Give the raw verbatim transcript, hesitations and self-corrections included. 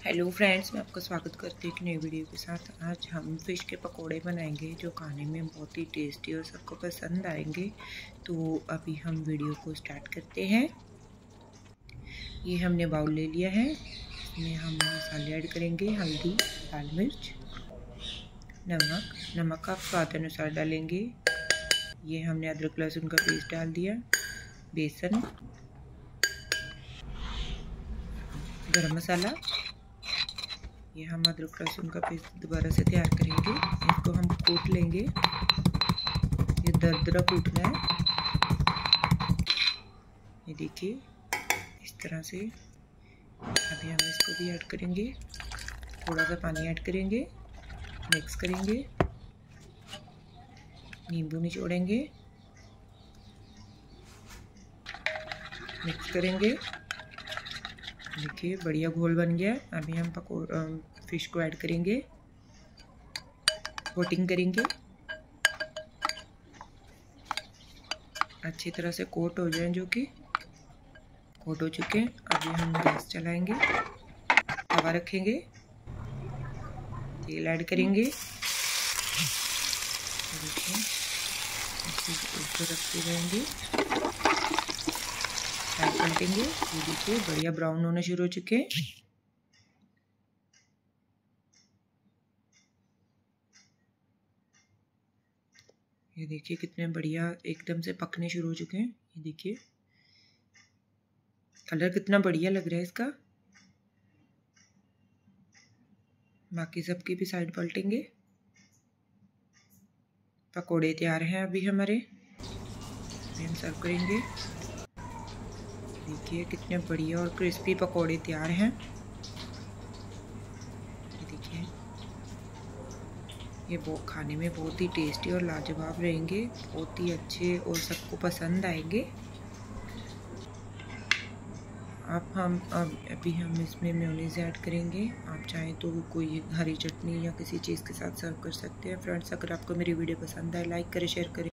Hello friends, मैं आपका स्वागत करती हूँ एक नई वीडियो के साथ। आज हम फ़िश के पकोड़े बनाएंगे जो खाने में बहुत ही टेस्टी और सबको पसंद आएंगे। तो अभी हम वीडियो को स्टार्ट करते हैं। ये हमने बाउल ले लिया है, इसमें हम मसाले ऐड करेंगे। हल्दी, लाल मिर्च, नमक नमक आप स्वाद अनुसार डालेंगे। ये हमने अदरक लहसुन का पेस्ट डाल दिया, बेसन, गरम मसाला। ये हम अदरक लहसुन का पेस्ट दोबारा से तैयार करेंगे। इसको हम कूट लेंगे, ये दरदरा कूटना है। ये देखिए इस तरह से। अभी हम इसको भी ऐड करेंगे, थोड़ा सा पानी ऐड करेंगे, मिक्स करेंगे, नींबू निचोड़ेंगे, मिक्स करेंगे। देखिए बढ़िया घोल बन गया। अभी हम पकोड़ फिश को ऐड करेंगे, कोटिंग करेंगे, अच्छी तरह से कोट हो जाए, जो कि कोट हो चुके हैं। अभी हम गैस चलाएंगे, तवा रखेंगे, तेल ऐड करेंगे। देखिए ऊपर रखते रहेंगे, पलटेंगे। ये देखिए बढ़िया ब्राउन होना शुरू हो चुके हैं। ये देखिए कितने बढ़िया एकदम से पकने शुरू हो चुके हैं। ये देखिए कलर कितना बढ़िया लग रहा है इसका। बाकी सबकी भी साइड पलटेंगे। पकोड़े तैयार हैं अभी हमारे, अभी हम सर्व करेंगे। देखिए कितने बढ़िया और क्रिस्पी पकोड़े तैयार हैं। ये देखिए ये वो खाने में बहुत ही टेस्टी और लाजवाब रहेंगे, बहुत ही अच्छे और सबको पसंद आएंगे। अब हम अब अभी हम इसमें मेयोनीज ऐड करेंगे। आप चाहें तो कोई हरी चटनी या किसी चीज़ के साथ सर्व कर सकते हैं। फ्रेंड्स, अगर आपको मेरी वीडियो पसंद आए, लाइक करें, शेयर करें।